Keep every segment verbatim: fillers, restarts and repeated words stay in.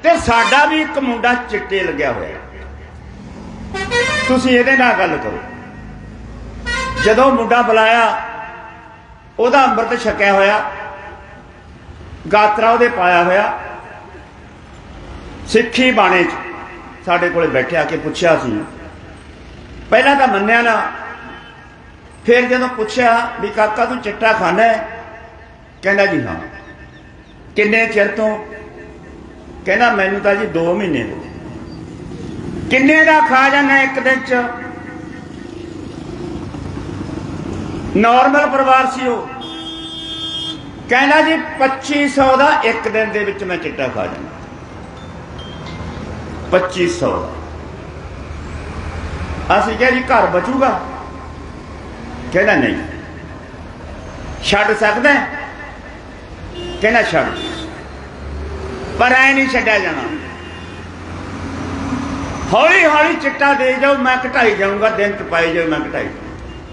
ते साडा भी एक मुंडा चिट्टे लग्या होया। तुसीं इहदे नाल गल करो। जदों मुंडा बुलाया उहदा अंमृत छकिया होया, गात्रा उहदे पाया होया, सिक्खी बाणे च साडे कोले बैठे आके पुछया सी। पहला तो मन्निया ना, फिर जदों पुछया भी काका तू चिट्टा खाना है, कहंदा जी हाँ। किन्ने चिर तो? कहना मैनू तो जी दो महीने हो। किन्ने दा खा जाना एक दिन च? नॉर्मल परिवार सी वो। कहना जी पच्ची सौ का एक दिन दे विच मैं चिट्टा खा जाना। पच्ची सौ असीं क्या जी घर बचूगा? कहना नहीं। छड्ड सकदा? कहना छड्ड, पर ऐ नहीं छड्डिया जाना। हौली हौली चिट्टा दे जाओ, मैं घटाई जाऊंगा, दिन च पाई जाओ, मैं घटाई जाऊंगा।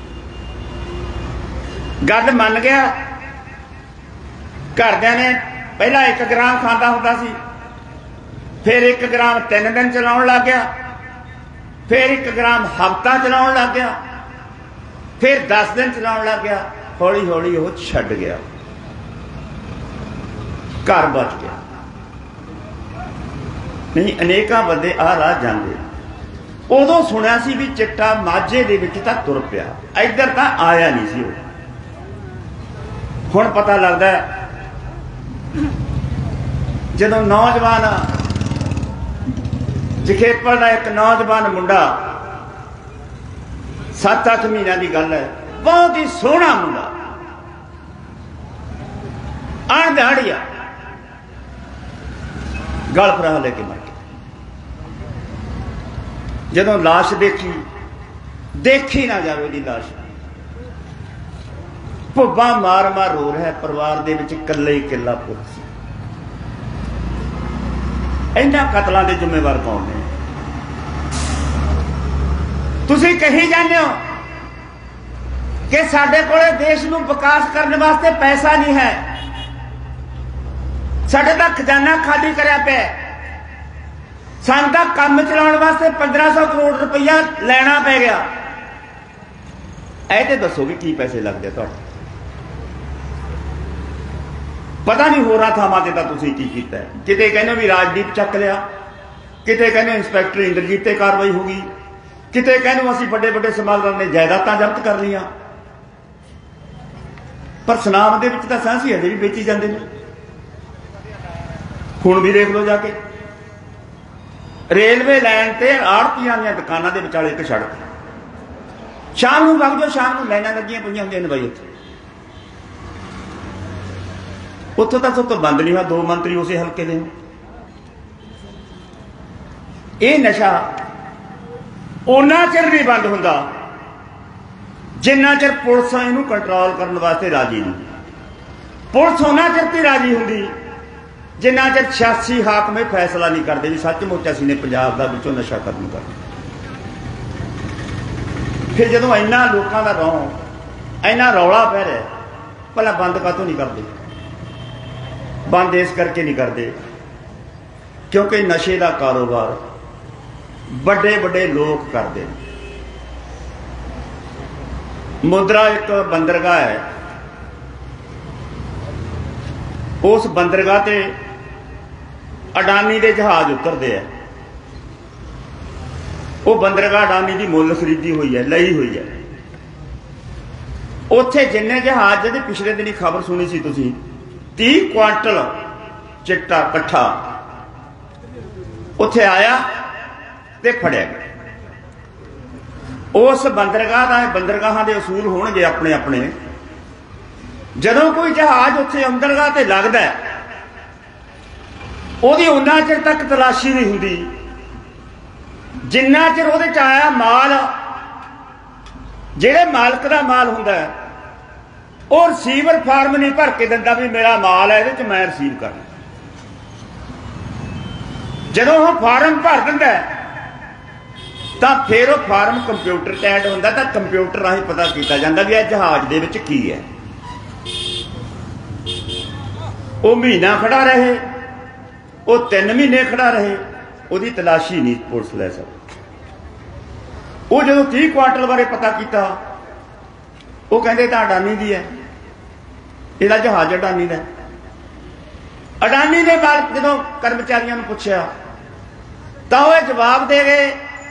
गल मन गया। घरदियां ने पहला एक ग्राम खाता हुंदा सी, फिर एक ग्राम तीन दिन चलाउण लग गया, फिर एक ग्राम हफ्ता चलाउण लग गया, फिर दस दिन चलाउण लग गया। हौली हौली वो छड्ड गया, घर बच गया। नहीं अनेका बंदे आ राह जांदे। उदों सुनिया सी भी चिट्टा माझे दे विच तां तुर पिया, इधर तां आया नहीं सी। हुण पता लगदा जदों नौजवान जखेपल का एक नौजवान मुंडा, सत्त अठ महीनों की गल है, बहुत ही सोहना मुंडा, अण दिहाड़िया गल फरा लेके मर गया। जदों लाश देखी, देखी ना जाए जी लाश, भुब्बा मार मार रो रहा है। परिवार दे विच इकल्ले ही किला पुत सी। इन्हां कतलों के जिम्मेवार कौन ने? तुसीं कही जाते हो कि साडे कोले देश नूं विकास करने वास्ते पैसा नहीं है, साडे दा खजाना खाली करया पिया, सानूं तां काम चलाउण वास्ते पंद्रह सौ करोड़ रुपया लैना पै गया। ऐ ते दसो भी की पैसे लगदे तुहाडे? पता नहीं होरां थावां ते तां तुसीं की कीता है। किते कहने भी राजदीप चक लिया, किते कहने इंस्पैक्टर इंद्रजीत ते कार्रवाई होगी, किते कहने असीं बड़े बड़े समगलरां ने जायदादां जब्त कर लियां। पर सुनाम दे विच तां सांसी अजे भी बेची जांदे ने। हुण भी देख लो जाके रेलवे लाइन ते आड़तियां दीयां दुकानां दे विचाले एक सड़क, शाम नूं वग जाओ, शाम नूं लाइनां लगियां पईयां हुंदियां ने बई उत्थे। उत्थों तक तो बंद नहीं हुआ। दो मंत्री उसे हल्के दे। ये नशा उन्ना चिर नहीं बंद होंदा जिन्ना चिर पुलिस इनू कंट्रोल करने वास्ते राजी नहीं। पुलिस उन्ना चिर ते राजी होंदी जिन्ना चिर छियासी हाकमे फैसला नहीं करते भी सचमुच असीं ने पंजाब दा विचों नशा खत्म करना। फिर जदों इन्ना लोकां दा रौं इन्ना रौला पै रहा, भला बंद कातों नहीं करते? बंद इस करके नहीं करते क्योंकि नशे का कारोबार बड़े बड़े लोग करते हैं। मुद्रा एक बंदरगाह है, उस बंदरगाह ते अडानी के जहाज उतरते हैं। वो बंदरगाह अडानी की मुल खरीदी हुई है, लई हुई है। उत्थे जिन्ने जहाज दे पिछले दिन खबर सुनी सी तुसीं, तीह क्वांटल चिट्टा कट्ठा उत्थे आया ते फड़िया गया। उस बंदरगाह का बंदरगाहां दे असूल होणगे अपने अपने। जदों कोई जहाज उत्थे बंदरगाह ते लगदा है, उहदी उन्ना चिर तक तलाशी नहीं हुंदी जिन्ना चिर उहदे च आया माल, जिहड़े मालक दा माल हुंदा है और रिसीवर फार्म नहीं भर के दिंदा भी मेरा माल है इहदे च मैं रिसीव करना। जदों वह फार्म भर दिंदा तां फिर वह फार्म कंप्यूटर ते ऐड हुंदा, तां कंप्यूटर राहीं पता कीता जांदा भी इह जहाज दे विच की है। वो महीना खड़ा रहे, वो तीन महीने खड़ा रहे, उसकी तलाशी नहीं पुलिस लै सकती। वो जो तीह क्वार्टल बारे पता किया, वो कहते तो अडानी की है, यदा जहाज अडानी का। अडानी के बाद जो कर्मचारियों ने पूछा तो वह जवाब दे गए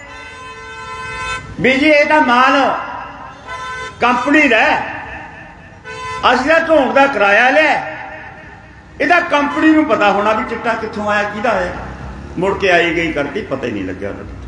भी जी ये माल कंपनी का, असीं तां ढोंग का किराया लिया, यदा कंपनी को पता होना भी चिट्टा कित्थों आया, किहदा है। मुड़ के आई गई करती पता ही नहीं लग्या।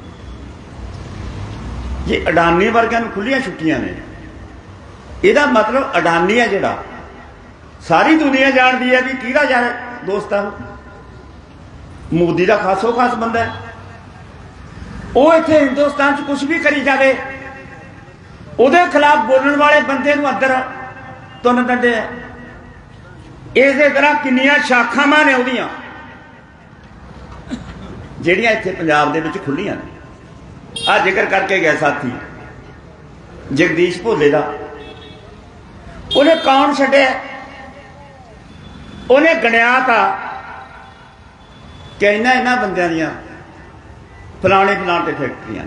ये अडानी वर्गियां नूं खुलियां छुट्टियां ने। यदा मतलब अडानी है जिहड़ा सारी दुनिया जानती है भी किहदा यार दोस्त है, मोदी का खासो खास बंदा है। वो इत्थे हिंदुस्तान च कुछ भी करी जाए, उहदे खिलाफ बोलने वाले बंदे नूं अंदर तुन दिंदे है। इस तरह किन्नियां शाखावां ने उहदियां जिहड़ियां इत्थे पंजाब दे विच खुल्लियां ने। आ जिक्र करके गया साथी जगदीश भोले का, उन्हें कौन छड्डिया, उन्हें गणिया था कि इन्हां इन्हां बंदियां दियां फलाने फलाने फैक्ट्रियां ने।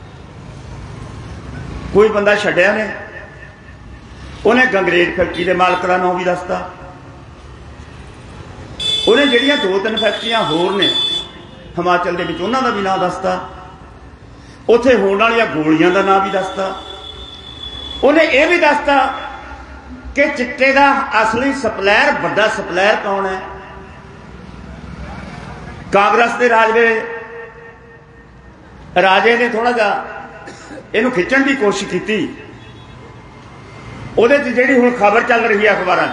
कोई बंदा छड्डिया ने, उन्हें गंगरेट फैक्ट्री के मालक का नाम भी दसता, उन्हें जिहड़ियां दो तीन फैक्ट्रियां होर ने हिमाचल दे विच उन्हां दा भी नाम दसता, उत्थे होण वालियां गोलियां का नाम भी दसता। उन्हें यह भी दसता कि चिट्टे का असली सप्लायर बड़ा सप्लायर कौन है। कांग्रेस के राज वेले राजे ने थोड़ा जा इनू खिंचण की कोशिश की, उहदे च जिहड़ी हुण खबर चल रही है अखबारां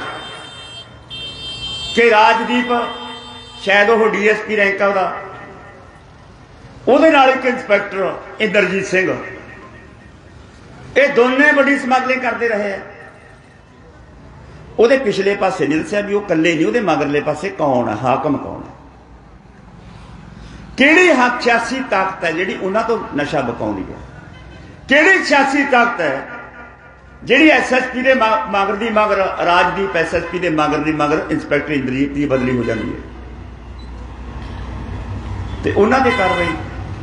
कि राजदीप शायद वह डी एस पी रैंक है, उहदे नाल एक इंस्पैक्टर इंद्रजीत सिंह, ये दोनों बड़ी स्मगलिंग करते रहे हैं। उहदे पिछले पासे नहीं दस्सिया भी वो कल्ले नहीं, उहदे मगरले पासे कौन है, हाकम कौन है, किहड़ी हक सियासी ताकत है जिहड़ी उन्हां तो नशा बकाउंदी है, किहड़ी सियासी ताकत है जिहड़ी एस एस पी के मगर दी मगर राजदीप एस एस पी के मगर दी मगर इंस्पैक्टर इंद्रजीत की बदली हो जाती है। तो उन्हां दी कार्रवाई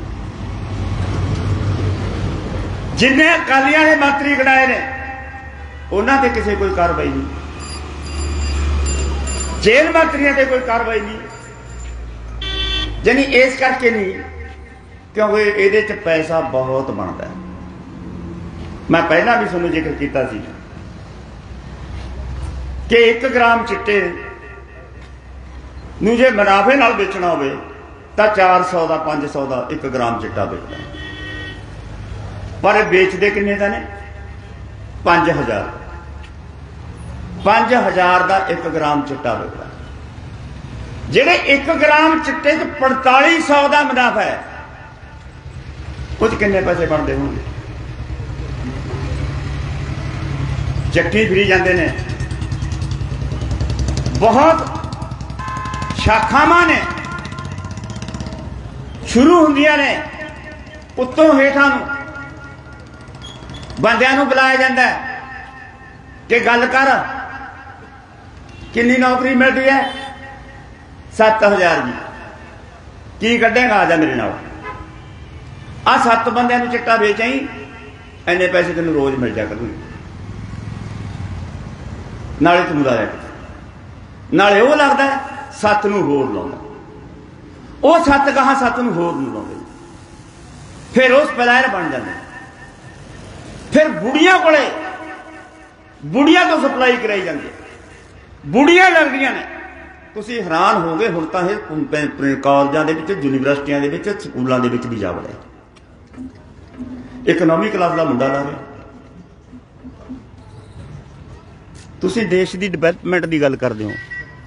जिन्हें अकालियां ने मंत्री गिनाए ने उन्हां ते किसी कोई कार्रवाई नहीं, जेल मंत्रियों से कोई कार्रवाई नहीं। यानी इस करके नहीं क्योंकि ये पैसा बहुत बनता है। मैं पहला भी तुहानूं जिक्र किया सी कि एक ग्राम चिट्टे नूं जे मुनाफे नाल बेचना होवे तां चार सौ का पांच सौ का एक ग्राम चिट्टा बेचना, पर बेचते किन्ने का ने पांच हजार पांच हजार का एक ग्राम चिट्टा बेचता। जेडे एक ग्राम चिट्टे च पैंताली सौ का मुनाफा है, कुछ किन्ने पैसे बनते होंगे। चक्की फिरी जाते ने, बहुत शाखावां ने शुरू होंदियां ने, उत्तों हेठां नूं बंदियां नूं बुलाया जाता है कि गल कर कितनी नौकरी मिलती है, सत्त हजार जी, की कढ़ेगा आ जा मेरे नाल, आ सत्त बंदियां नूं चिट्टा बेच आई, इन्ने पैसे तेनों रोज मिल जा करूंगी, नाले तू मुदा नाले वो लगता है सत्त नूं होर लाउंदा, वो सत्त कहा सत्त नूं होर नूं लाउंदे, फिर उस पलायर बन जाते। फिर बुढ़ियां कोले बुढ़ियां तो सप्लाई कराई जाती है, बुढ़ियां लगदियां ने। तुसीं हैरान हो गए, हुण तां इह कॉलेजां दे विच यूनीवर्सिटियां दे विच स्कूलां दे विच भी जा वड़े, इकनॉमी क्लास का मुंडा ला रहे। तुसीं देश की डिवेलपमेंट की गल करदे हो,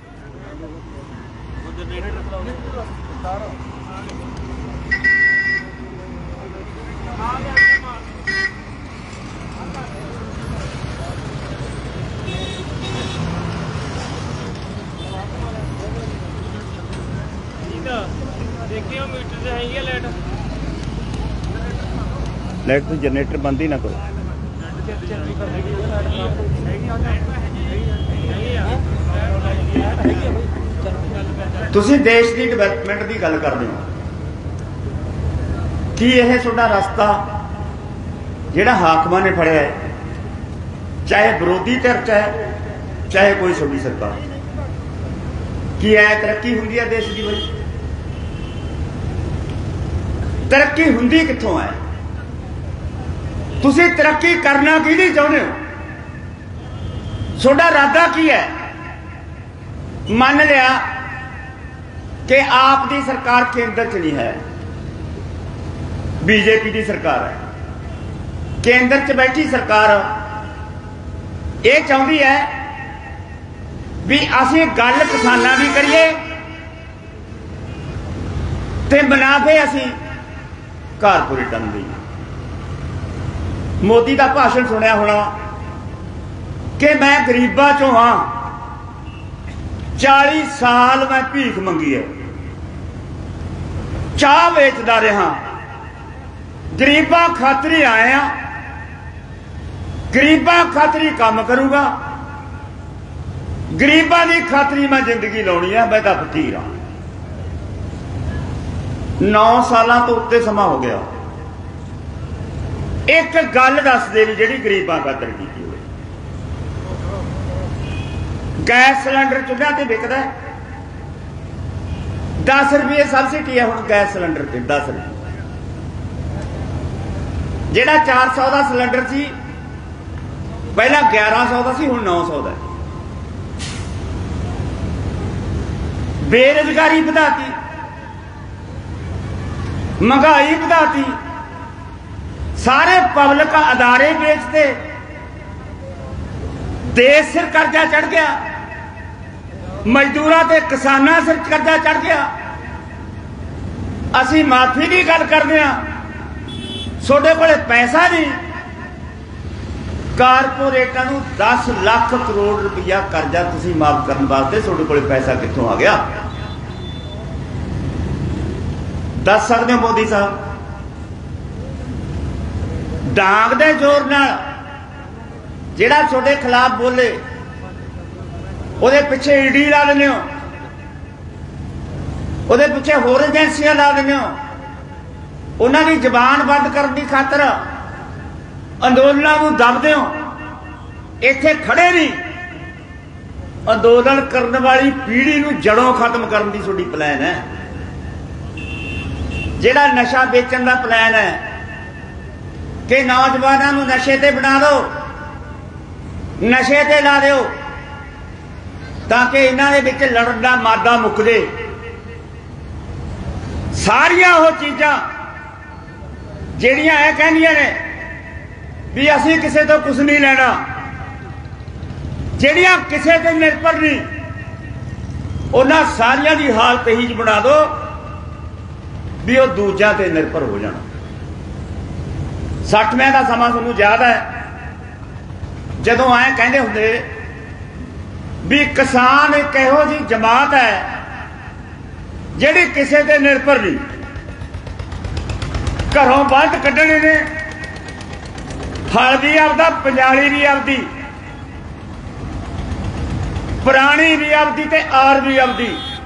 लाइट तो जनरेटर बंद ही ना करो। तुसी देश की डिवेलपमेंट की गल करते हो कि यह तुहाडा रास्ता जिहड़ा हाकमां ने फड़िया है, चाहे विरोधी धिर च है चाहे कोई सूबी सरकार, कि है तरक्की हुंदी है देश की? बड़ी तरक्की हुंदी कित्थों है? तुसी तरक्की करना की नहीं चाहते हो? तुहाडा इरादा की है? मान लिया कि आप दी सरकार केंद्र च नहीं है, बीजेपी की सरकार है, केंद्र च बैठी सरकार ये चाहती है भी असीं गल किसानां दी करिए ते मुनाफे असीं कारपोरेटां नूं दईए। मोदी का भाषण सुनिया होना कि मैं गरीबां चों हाँ, चाली साल मैं भीख मंगी है, चाह वेचदा रहा, गरीबां खातर ही आया, गरीबां खातर ही काम करूंगा, गरीबां की खातर ही मैं जिंदगी लाउणी है, मैं तो फकीर हाँ। नौ साल तो उत्ते समा हो गया, एक गल दस दे भी जिहड़ी गरीबां खातर की होवे। गैस सिलेंडर चुल्हा ते विकदा है, दस रुपये सबसिडी है हुण गैस सिलेंडर ते, दस रुपये। जिहड़ा चार सौ का सिलेंडर सी पहला ग्यारह सौ का सी, हुण नौ सौ का। बेरोजगारी वधाती, महंगाई वधाती, सारे पब्लिक अदारे बेचते, देश सिर कर्जा चढ़ गया, मजदूरों ते किसानां सिर कर्जा चढ़ गया। असीं माफी की गल करदे हां, सोडे कोले पैसा नहीं, कारपोरेटां नूं दस लाख करोड़ रुपया कर्जा तुसीं माफ करने वास्ते सोडे कोले पैसा कित्थों आ गया? दस सकदे हो मोदी साहब? डांग दे जोर नाल जिहड़ा तुहाडे खिलाफ बोले उहदे पिछे ईडी ला दिंदे हो, उहदे पिछे होर एजेंसियां ला दिंदे हो, उन्हां दी जबान बंद करने की खातर अंदोलनां नूं दबदे हो। इत्थे खड़े नहीं, अंदोलन करने वाली पीढ़ी नूं जड़ों खत्म करने की तुहाडी प्लान है। जिहड़ा नशा बेचण दा प्लान है कि नौजवानों नूं नशे ते बना दो, नशे ते ला दो ताकि इन्हां दे विच लड़न दा मादा मुक जे। सारियां वो चीज़ां जिहड़ियां इह कहंदियां ने भी असीं किसी तो कुछ नहीं लेना, जिहड़ियां किसी ते निर्भर नहीं, उन्हां सारियां दी हालत ही बना दो भी वो दूजियां ते निर्भर हो जाना। सठवें का समा तुहानूं याद है जदों ऐ कहंदे हुंदे भी किसान एक इहो जी जमात है जिहड़ी किसी ते निर्भर नहीं, घरों बंद कड्ढणे ने, हल भी आपदा, पंजाली भी आपदी, पुरानी भी आपदी ते आर भी आपदी,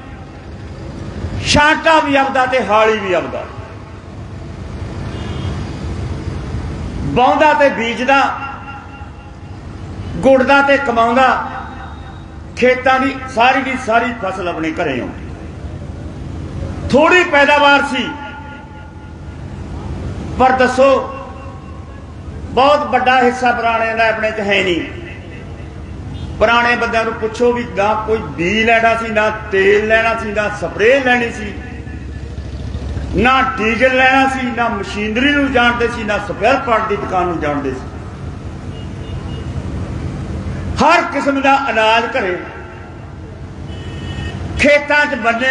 छांटा भी आपदा ते हाली भी आपदा, बाउंदा ते बीजदा, गुड़दा ते कमाउंदा, खेतां दी सारी की सारी फसल अपने घरें आउंदी। थोड़ी पैदावार सी पर दसो बहुत बड़ा हिस्सा पुराने का अपने च है नहीं। पुराने बंदियां नूं पुछो भी ना कोई बी लेना सी, ना तेल लेना सी, ना स्प्रे लेनी सी, ना डीजल लेना सी, ना मशीनरी नूं जानते सी, ना स्पेयर पार्ट की दुकान नूं जानते सी। हर किस्म का अनाज घरे खेतां च बने,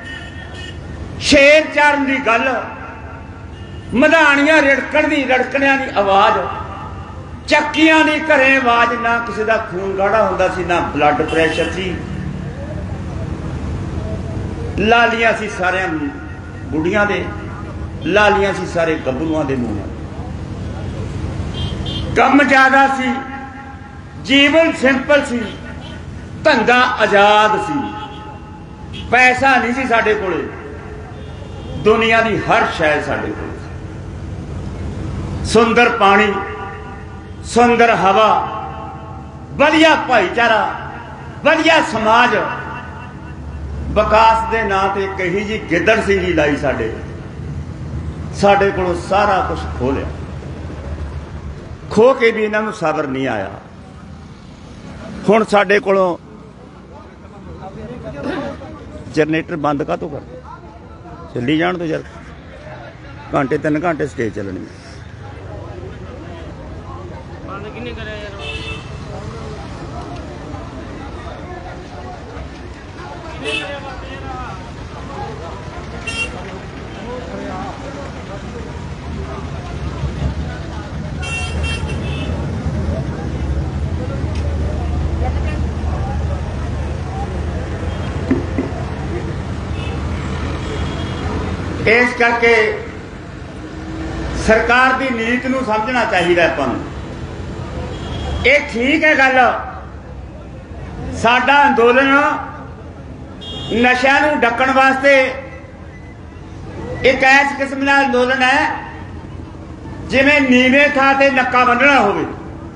शेर चारन की गल, मधानियां रिड़कण की रड़कणियां की आवाज़, चक्कियां की घरें आवाज़, ना किसी का खून गाढ़ा होंदा सी, ना ब्लड प्रैशर सी, लालियां सी सारियां बुढ़ियां दे, लालियां सी सारे गभरूआं दे मूंह, कम ज्यादा सी, जीवन सिंपल सी, धंधा आजाद सी, पैसा नहीं सी साडे कोले, दुनिया की हर शय साडे कोल, सुंदर पानी, सुंदर हवा, वधिया भाईचारा, वधिया समाज, विकास के नां ते कही जी गिद्दड़ सिंगी लाई साडे साडे कोलों सारा कुछ खो लिया। खो के भी इन्हां नूं सबर नहीं आया। हुण साडे कोलों जनरेटर बंद का तो कर चली जाण तो यार, घंटे तीन घंटे स्टेज चलनी। इस करके सरकार की नीति नूं समझना चाहिए। आपां नूं ये ठीक है गल, साडा अंदोलन नशा नूं ढकण वास्ते एक ऐस किस्म का अंदोलन है जिवें नीवें थां ते नक्का बन्नना होवे।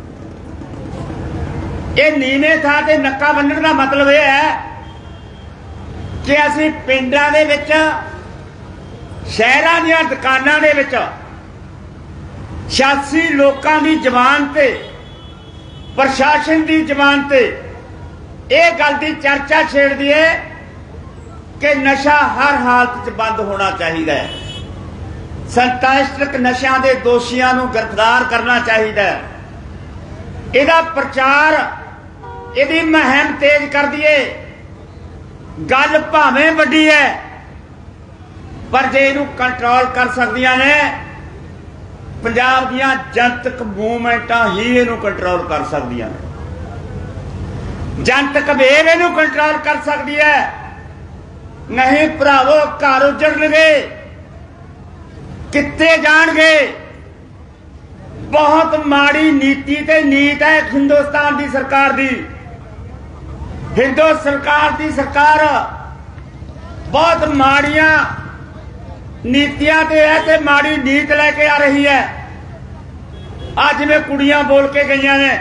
ये नीवें थां ते नक्का बन्नण का मतलब यह है कि असीं पिंडां दे विच, शहरां दीआं दुकानां दे विच सियासी लोकां दी जबान ते, प्रशासन की जबान ते यह गल की चर्चा छेड़ दी है कि नशा हर हालत च बंद होना चाहिए। संतुष्ट नशा के दोषियों को गिरफ्तार करना चाहिए। इहदा प्रचार, इहदी मुहिम तेज कर दिए। गल भावें वड्डी है, पर जे इनू कंट्रोल कर सकदियां ने पंजाब दीआं जनतक मूवमेंटां ही इनू कंट्रोल कर सकदियां ने। जनतक वेव इनू कंट्रोल कर सकदी है। नहीं भरावो, घर उजड़नगे, कित्ते जाणगे। बहुत माड़ी नीति ते नीत है हिंदुस्तान की सरकार दी। हिंदू सरकार की सरकार बहुत माड़ियां नीतियां ते है ते माड़ी नीत लैके आ रही है। अज में कुड़ियां बोल के गई ने,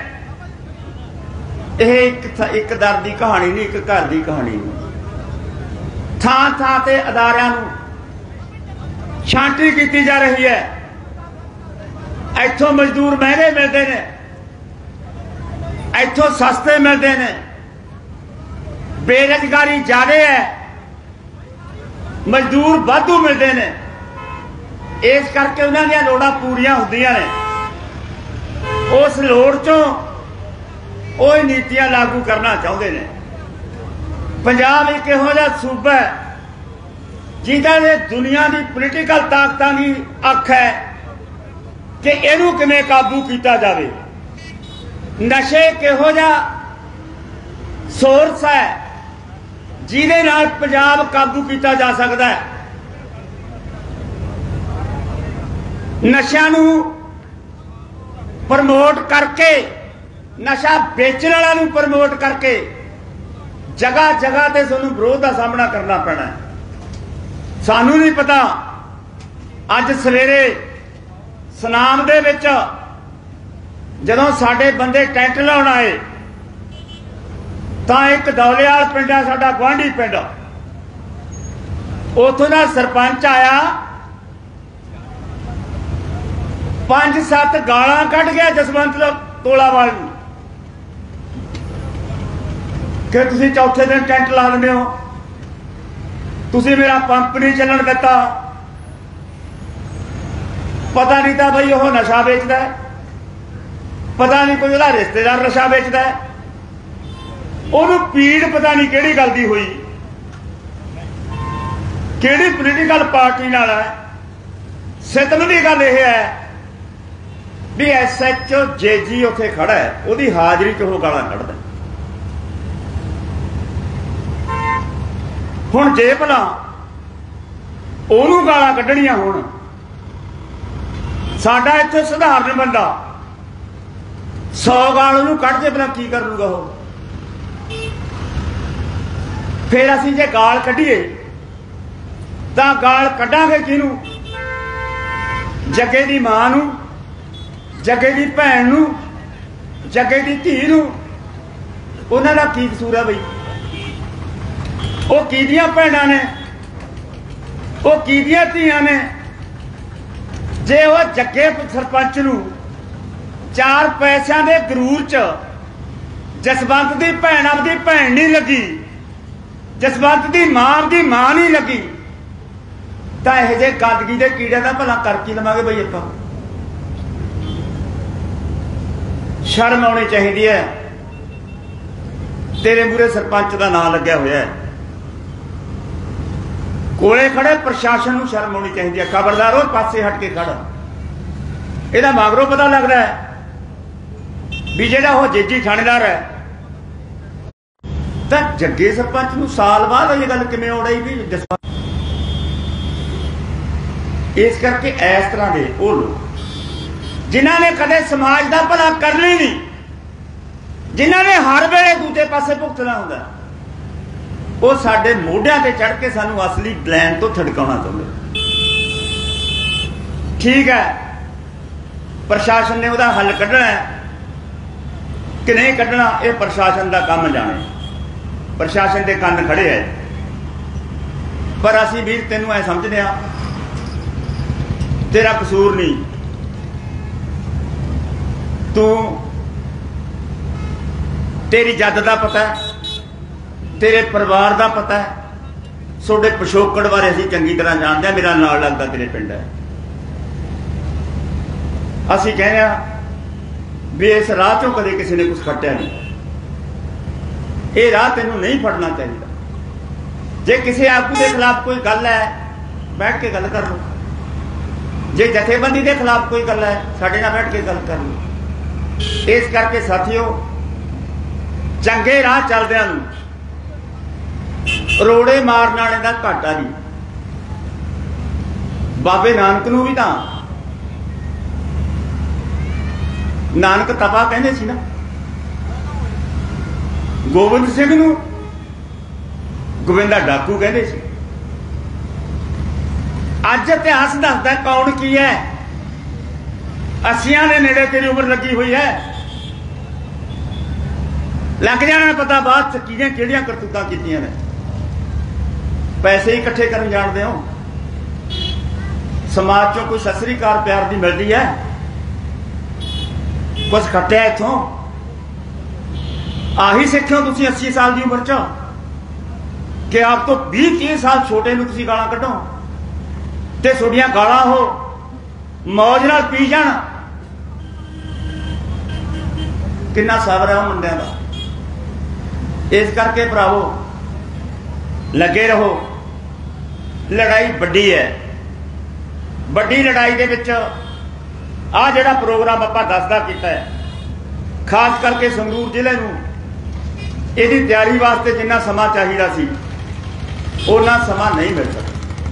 यह एक एक दर की कहानी नहीं, एक घर की कहानी नहीं। थां थां ते अदारियां नूं छांटी की जा रही है। इत्थों मजदूर महंगे मिलते हैं, इत्थों सस्ते मिलते हैं, बेरोजगारी ज्यादा है, मजदूर वाधू मिलते हैं। इस करके उन्होंने लोड़ां पूरियां होंदियां ने। उस लोड़ चों वो नीतियां लागू करना चाहते हैं। पंजाब एक इहो जिहा सूबा है जिहदे दुनिया की पोलीटिकल ताकतां की अख है कि इहनूं किवें काबू किया जाए। नशे एक इहो जिहा सोर्स है जिहदे नाल पंजाब काबू किया जा सकता है। नशा नूं प्रमोट करके, नशा बेचण वालों नूं प्रमोट करके जगह जगह ते तुहानूं विरोध का सामना करना पैना है। सानूं नहीं पता, अज सवेरे सनाम दे विच जदों साडे बंदे टैंट लाउण आए तां एक दौलेवाल पिंड है, साडा गुआंढी पिंड, उत्थों दा सरपंच आया, पांच सत्त गालां कढ़ गया जसवंत तोलावाल नूं कि तुसीं चौथे दिन टेंट ला लेंदे हो, तुसीं मेरा पंप नहीं चलन दिता। पता नहीं था भाई वह नशा बेचता है, पता नहीं कोई उसका रिश्तेदार नशा बेचता है, उन्होंने पीड़ पता नहीं किहड़ी गल दी हुई, किहड़ी पोलीटिकल पार्टी नाल है। सितम की गल यह है भी एस एच ओ जे जी उत्थे खड़ा है, उसकी हाजरी च वो गालां कढ़दा। हुण जे भला ओनू गालां कढ़णियां होण, साडा इत्थे सधारण बंदा सौ गाल ओनू कढ़ के भला की कर लूगा। वो फिर असीं जे गाल कढीए तां गाल कढांगे किहनूं? जगे दी मां नूं, जगे दी भैन नूं, जगे दी धी नूं। उन्हां दा की कसूर है बई? वो किहदियां भैणां ने, वो किहदियां धीआं ने? जे वो जगे सरपंच नूं चार पैसों के गरूर च जसवंत की भैन आपकी भैन नहीं लगी, जसवंत की मां आपकी मां नहीं लगी, तो यह जे गंदगी के कीड़े का भला कर की लवांगे बई? आपां शर्म आनी चाहिए है। तेरे मूहरे सरपंच का नाम लग्या होया है, कोले खड़े प्रशासन नूं शर्म आनी चाहिए है। खबरदार हो, पासे हट के खड़ा। इहदा मगरों पता लगता है भी जिहड़ा वो जेजी थाणेदार है, तो जग्गे सरपंच नूं साल बाद ये गल किवें उड़ाई भी जसवंत। इस करके इस तरह के वो लोग जिन्हां ने कदे समाज का भला करना ही नहीं, जिन्हां ने हर वेले दूजे पासे भुगतना हुंदा, वो साडे मोढियां ते चढ़ के सानू असली लैन तो थड़काउणा चाहुंदे। ठीक है, प्रशासन ने उहदा हल कढना है कि नहीं कढना, यह प्रशासन का काम जाने। प्रशासन के कंन खड़े है, पर असीं वीर तैनूं ऐ समझदे आ तेरा कसूर नहीं, तू तेरी जद का पता है, तेरे परिवार का पता है, सोडे पिछोकड़ बारे असीं चंगी तरह जानते हैं। मेरा नाल लगता तेरे पिंड है। असीं कहने भी इस राह चों कदे किसी ने कुछ खट्टिया नहीं, ये राह तेनों नहीं फड़ना चाहिए। जे किसी आगू के खिलाफ कोई गल है, बैठ के गल कर लो। जे जथेबंदी के खिलाफ कोई गल है, साडे नाल बैठ के गल कर लो। इस करके साथियों, चंगे राह चलदिआं नूं रोड़े मारन वाले का घाटा नहीं। बाबे नानक नूं भी तां नानक तपा कहंदे सी ना, गोबिंद सिंह नूं गोविंदा डाकू कहंदे सी। अज इतिहास दसदा कौन की है। अस्सियां दे नेड़े तेरी उम्र लगी हुई है, लग जाना पता बाद च किहड़ियां किहड़ियां करतूतां कीतियां ने। पैसे ही इकट्ठे करन जाणदे हो, समाज चों कोई सत श्री अकाल प्यार दी मिलदी है, कुछ खट्टिया इत्थों आही सिੱਖਿਓ तुसीं अस्सी साल की उम्र च कि आप तो बीस तीस साल छोटे नूं तुसीं गालां कढो ते तुहाडीआं गालां हो मौज नाल पी जाण। किन्ना सबर है वो मुंडिआं दा। इस करके भरावो लगे रहो। लड़ाई वड्डी है, वड्डी लड़ाई दे विच आ जिहड़ा प्रोग्राम आपां दसदा कीता है, खास करके संगरूर जिले नूं इहदी तैयारी वास्ते जिन्ना समा चाहिदा सी उन्ना समा नहीं मिल सका।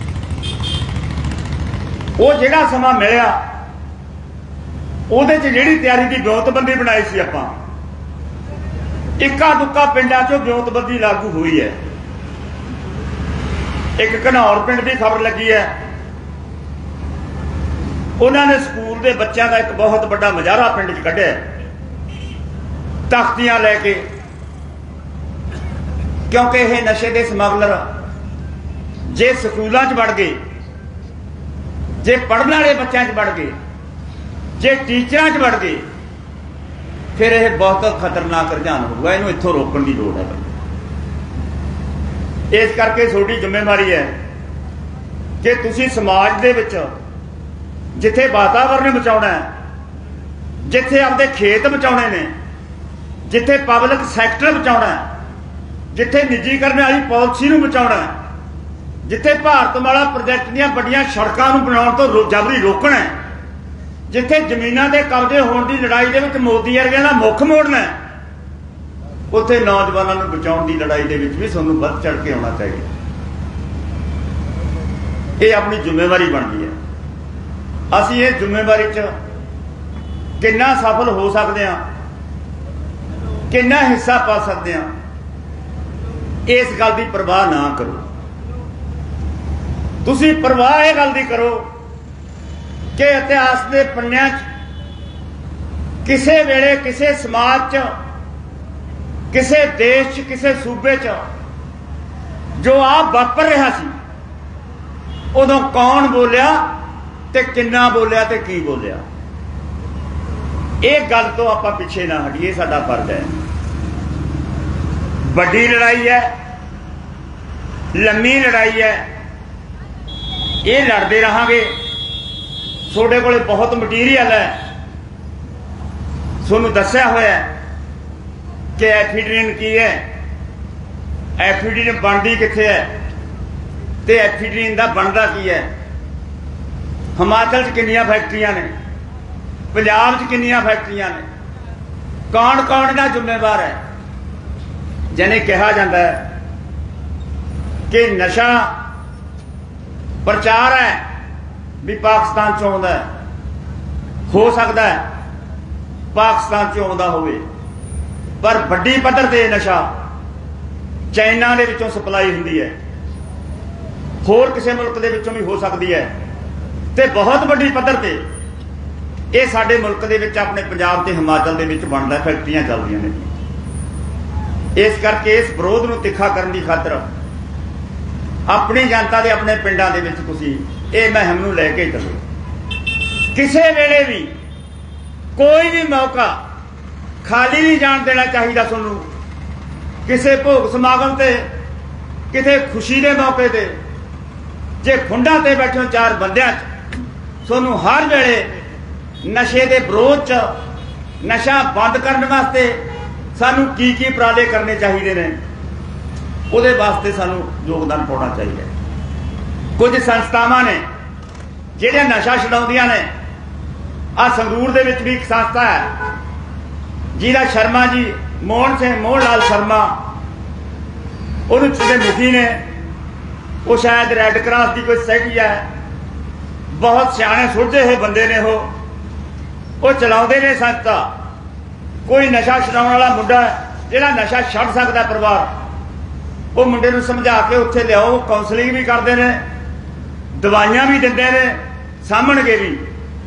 वो जिहड़ा समा मिलिया उहदे च जिहड़ी तैयारी दी ब्योतबंदी बनाई सी आपां, इक्का दुक्का पिंडां चों ब्योतबंदी लागू हुई है। एक घनौर पिंड की खबर लगी है, उन्होंने स्कूल के बच्चों का एक बहुत बड़ा मुजाहरा पिंड च कढ़िया, तख्तियां लैके, क्योंकि यह नशे के समगलर जे स्कूलों च बढ़ गए, जे पढ़ने वाले बच्चों च बढ़ गए, जे टीचर च बढ़ गए, फिर यह बहुत खतरनाक रुझान होगा। इन्हों इत्थों रोकने की लोड़ है। इस करके थोड़ी जिम्मेवारी है कि तुसी समाज दे विच जिथे वातावरण बचाउणा है, जिथे आपदे खेत बचाउणे ने, जिथे पब्लिक सैक्टर बचाउणा है, जिथे निजीकरण वाली पॉलिसी नूं बचाउणा है, जिथे भारतमाला प्रोजैक्ट दीआं वड्डियां सड़कां नूं बनाउण तो रो जबरी रोकना है, जिथे जमीनां दे कब्जे होण दी लड़ाई दे विच मोदी वर्गिआं दा मुख मोड़ना है, उत्थे नौजवानों को बचाने की लड़ाई के भी सानू बढ़ चढ़ के आना चाहिए। ये अपनी जिम्मेवारी बनती है। असी ये जिम्मेवारी च कितना सफल हो सकते हैं, कितना हिस्सा पा सकते हैं, इस गल की परवाह ना करो। तुसी परवाह इह गल दी करो कि इतिहास के पन्नियां किसे वेले किसे समाज च किसे देश च किसे सूबे च जो आप वापर रहा सी उदों कौन बोलिया ते किन्ना बोलिया ते की बोलिया। एक गल तो आपां पिछे ना हटीए, साडा फर्ज है। बड़ी लड़ाई है, लम्मी लड़ाई है, ये लड़ते रहांगे। थोड़े कोले बहुत मटीरियल है, सोनू दस्या होया कि एफिड्रीन की है, एफिड्रीन बनती कित्थे है ते एफिड्रीन का बनता की है। हिमाचल च कितनियां फैक्ट्रियां ने, पंजाब च कितनियां फैक्ट्रियां ने, कौन कौन इहदा जिम्मेवार है। जिन्हें कहा जाता है कि नशा प्रचार है भी पाकिस्तान चों आउंदा है, हो सकता है पाकिस्तान चों आउंदा होवे, पर वड्डी पद्धर ते नशा चाइना दे विचों सप्लाई हुंदी है, होर किसी मुल्क दे विचों भी हो सकती है, ते बहुत वड्डी पद्धर ते ये साडे मुल्क दे विच अपने पंजाब ते हिमाचल दे विच बनदा, फैक्ट्रियां चलदियां ने। इस करके इस विरोध नूं तिखा करन दी खातर अपनी जनता दे अपने पिंडां दे विच तुसीं इह मुहिम नूं लैके चलो। किसी वेले भी कोई भी मौका खाली नहीं जान देना चाहिए। तुहानूं किसी भोग समागम ते किसी खुशी के मौके ते जे खुंडां ते बैठे हो चार बंदियां च, तुहानूं हर वेले नशे के विरोध च, नशा बंद करने वास्ते सानू की की उपराले करने चाहिए ने, उहदे वास्ते सानू योगदान पाउणा चाहिए। कुछ संस्थावां ने जिहड़ियां नशा छुड़ाउंदियां ने, आ संगरूर दे विच भी एक संस्था है जिहदा शर्मा जी मोहन सिंह मोहन लाल शर्मा उहनूं दे मुखी ने, वो शायद रैड क्रॉस की कोई सोसाइटी है, बहुत सियाणे सुलझे हुए बंदे ने, वो वो चलाउंदे ने संस्था। कोई नशा छुड़ाउण वाला मुंडा जिहड़ा नशा छड्ड सकदा परिवार, वो मुंडे नूं समझा के उत्थे लिआओ, काउंसलिंग भी करते हैं, दवाइयां भी दिंदे ने, सामणगे भी।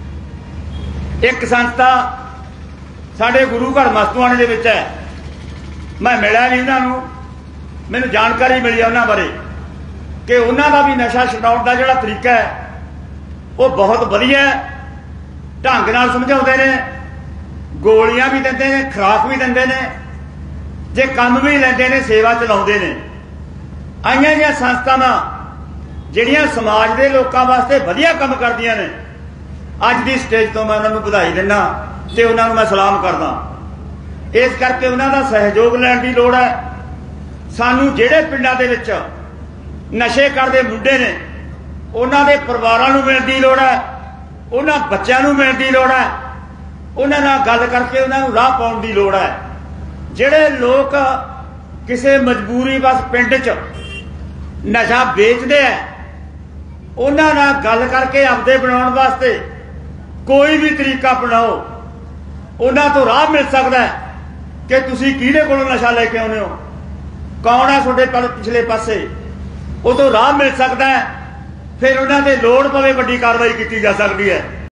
एक संस्था साडे गुरु घर मस्तूआणे दे विच है, मैं मिलिया नहीं उन्हां नूं, मैनूं जानकारी मिली उन्हां बारे कि उन्हां दा भी नशा छुड़ाउण दा जिहड़ा तरीका है वो बहुत वधिया ढंग नाल समझाउंदे ने, गोलियां भी दिंदे ने, खुराक भी दिंदे ने, जे काम भी लैंदे ने, सेवा चलाउंदे ने। आईयां जिहियां संस्थावां जिहड़ियां समाज के लोकां वास्ते वधिया काम करदियां ने, अज दी स्टेज तो मैं उन्हां नूं बधाई दिंदा ते उन्हां नूं मैं सलाम करदा। इस करके उन्हां दा सहयोग लैण दी लोड़ है। सानूं जिहड़े पिंडां दे विच नशे करदे मुंडे ने, उन्हां दे परिवारां नूं मिलण दी लोड़ है, उन्हां बच्चों नूं मिलण दी लोड़ है, उन्हां नाल गल करके उन्हां नूं राह पाउण दी लोड़ है। जिहड़े लोग किसी मजबूरी बस पिंड च नशा बेचते हैं, उन्हां नाल गल करके आपदे बनाउण वास्ते कोई भी तरीका अपनाओ, उन्हां तो राह मिल सकता है कि तुसीं किहदे कोलों नशा लैके आउंदे हो, कौन है तुहाडे पर पिछले पासे, उह तो राह मिल सकता है। फिर उन्हां ते लोड़ पवे वड्डी कार्रवाई की जा सकती है।